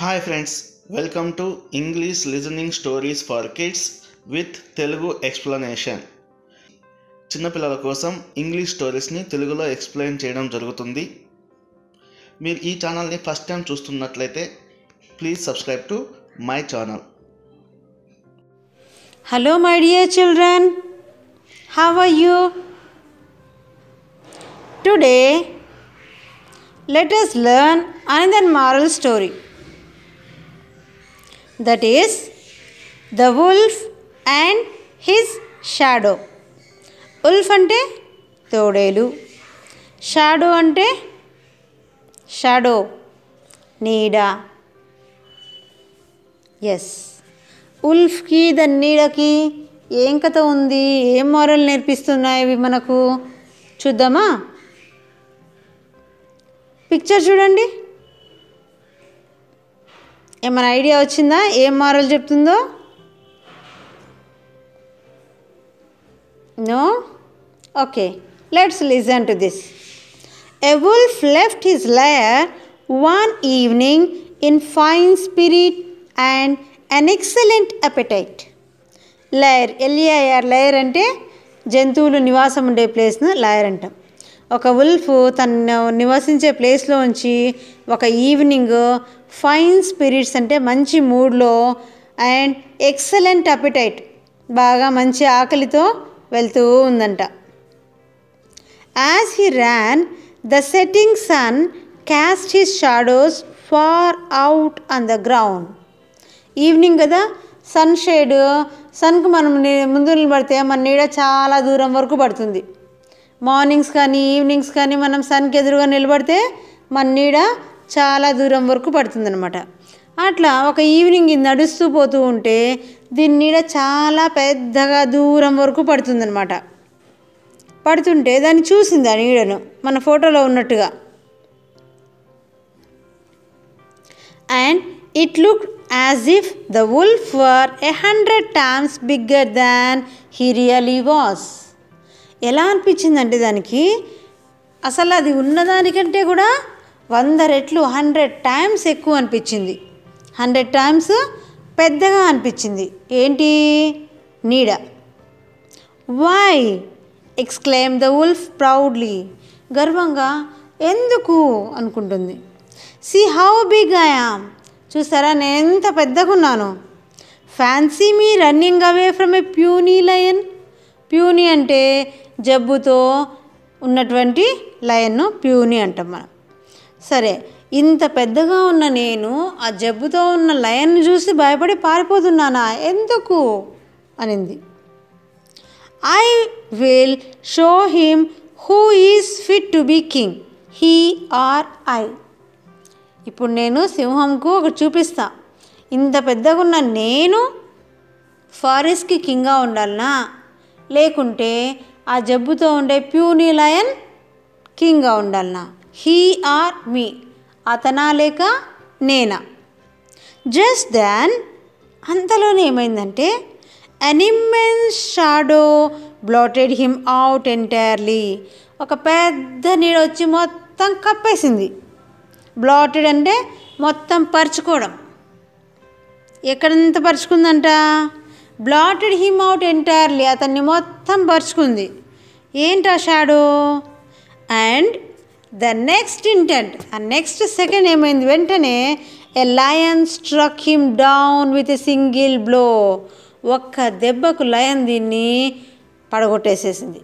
Hi friends, welcome to English listening stories for kids with Telugu explanation. చిన్నపిల్లల కోసం English స్టోరీస్ని తెలుగులో explain చేయడం జరుగుతుంది. మీరు ఈ ఛానల్ని ఫస్ట్ టైం చూస్తున్నట్లయితే please subscribe to my channel. Hello my dear children, how are you? Today let us learn another moral story, that is the wolf and his shadow. Wolf ante తోడేలు, shadow అంటే shadow నీడ. Yes, ఉల్ఫ్కి దాని నీడకి ఏం కథ ఉంది, ఏం మోరల్ నేర్పిస్తున్నాయి ఇవి మనకు చూద్దామా? పిక్చర్ చూడండి. ఏమైనా ఐడియా వచ్చిందా ఏం మోరల్ చెప్తుందో? No? Okay, let's listen to this. A wolf left his lair one evening in fine spirit and an excellent appetite. Lair, L A R, lair అంటే జంతువులు నివాసం ఉండే ప్లేస్ను లైర్ అంటాం. ఒక వుల్ఫ్ తను నివసించే ప్లేస్లో ఉంచి ఒక ఈవినింగ్ ఫైన్ స్పిరిట్స్ అంటే మంచి మూడ్లో అండ్ ఎక్సలెంట్ అపెటైట్ బాగా మంచి ఆకలితో వెళ్తూ ఉందంట. As he ran the setting sun cast his shadows far out on the ground. Evening కదా, సన్ షేడ్, సన్కు మనం ముందు నిలబడితే మన నీడ చాలా దూరం వరకు పడుతుంది. మార్నింగ్స్ కానీ ఈవినింగ్స్ కానీ మనం సన్కి ఎదురుగా నిలబడితే మన నీడ చాలా దూరం వరకు పడుతుంది అనమాట. అట్లా ఒక ఈవినింగ్ నడుస్తూ పోతూ ఉంటే దీని నీడ చాలా పెద్దగా దూరం వరకు పడుతుందన్నమాట. పడుతుంటే దాన్ని చూసింది ఆ నీడను మన ఫోటోలో ఉన్నట్టుగా. And it look as if the wolf were 100 times bigger than he really was. ఎలా అనిపించిందంటే దానికి అసలు అది ఉన్నదానికంటే కూడా 100 రెట్లు 100 times ఎక్కువ అనిపించింది. 100 times పెద్దగా అనిపించింది. ఏంటి? నీడ. Why exclaimed the wolf proudly. గర్వంగా ఎందుకు అనుకుంటుంది. see how big I am. చూసారా నేను ఎంత పెద్దగా ఉన్నాను. fancy me running away from a puny lion. puny అంటే జబ్బుతో ఉన్నటువంటి లయన్ను ప్యూని అంటాం మనం. సరే, ఇంత పెద్దగా ఉన్న నేను ఆ జబ్బుతో ఉన్న లయన్ను చూసి భయపడి పారిపోతున్నానా ఎందుకు అనింది. I will show him who is fit to be king, he or I. ఇప్పుడు నేను సింహంకు ఒకటి చూపిస్తా. ఇంత పెద్దగా ఉన్న నేను ఫారెస్ట్కి కింగ్గా ఉండాలనా, లేకుంటే ఆ జబ్బుతో ఉండే ప్యూనీ లయన్ కింగ్గా ఉండాలనా? హీ ఆర్ మీ, అతనా లేక నేనా? జస్ట్ దాన్, అంతలోనే ఏమైందంటే an immense shadow blotted him out entirely. ఒక పెద్ద నీడ వచ్చి మొత్తం కప్పేసింది. బ్లాటెడ్ అంటే మొత్తం పరుచుకోవడం. ఎక్కడంత పరుచుకుందంట? బ్లాటెడ్ హిమ్ అవుట్ ఎంటైర్లీ, అతన్ని మొత్తం పరుచుకుంది. ఏంటా shadow? And the next instant, ఆ నెక్స్ట్ సెకండ్ ఏమైంది, వెంటనే a lion struck him down with a single blow. ఒక్క దెబ్బకు లయన్ దీన్ని పడగొట్టేసేసింది.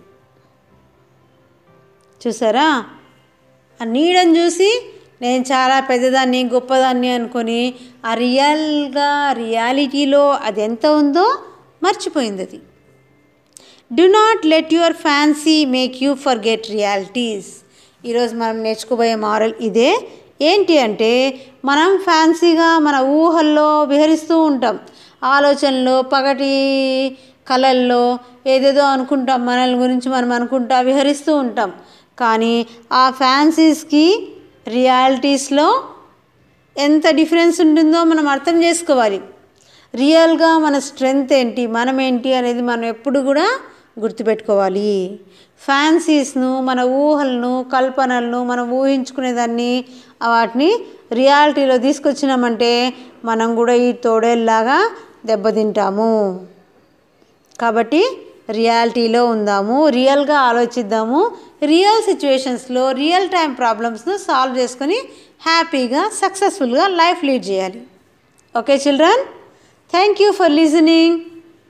చూసారా? ఆ నీడని చూసి నేను చాలా పెద్దదాన్ని గొప్పదాన్ని అనుకొని ఆ రియాలిటీలో అది ఎంత ఉందో మర్చిపోయింది అది. Do not let your fancy make you forget realities. ఈరోజు మనం నేర్చుకోబోయే మోరల్ ఇదే. ఏంటి అంటే మనం ఫ్యాన్సీగా మన ఊహల్లో విహరిస్తూ ఉంటాం. ఆలోచనలో, పగటి కళల్లో ఏదేదో అనుకుంటాం, మనల్ని గురించి మనం అనుకుంటా విహరిస్తూ ఉంటాం. కానీ ఆ ఫ్యాన్సీస్కి రియాలిటీస్లో ఎంత డిఫరెన్స్ ఉంటుందో మనం అర్థం చేసుకోవాలి. రియల్గా మన స్ట్రెంగ్త్ ఏంటి, మనం ఏంటి అనేది మనం ఎప్పుడు కూడా గుర్తుపెట్టుకోవాలి. ఫ్యాన్సీస్ను, మన ఊహలను, కల్పనలను మనం ఊహించుకునేదాన్ని వాటిని రియాలిటీలో తీసుకొచ్చినామంటే మనం కూడా ఈ తోడేల్లాగా దెబ్బతింటాము. కాబట్టి రియాలిటీలో ఉందాము, రియల్గా ఆలోచిద్దాము, రియల్ సిచ్యువేషన్స్లో రియల్ టైం ప్రాబ్లమ్స్ను సాల్వ్ చేసుకొని హ్యాపీగా సక్సెస్ఫుల్గా లైఫ్ లీడ్ చేయాలి. Okay children, thank you for listening.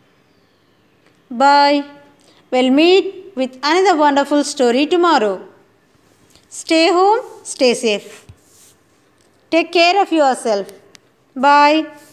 Bye. We'll meet with another wonderful story tomorrow. Stay home, stay safe. Take care of yourself. Bye.